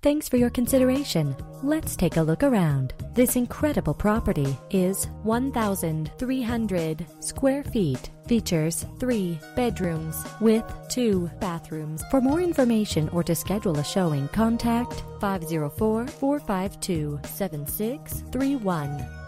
Thanks for your consideration. Let's take a look around. This incredible property is 1,300 square feet. Features 3 bedrooms with 2 bathrooms. For more information or to schedule a showing, contact 504-452-7631.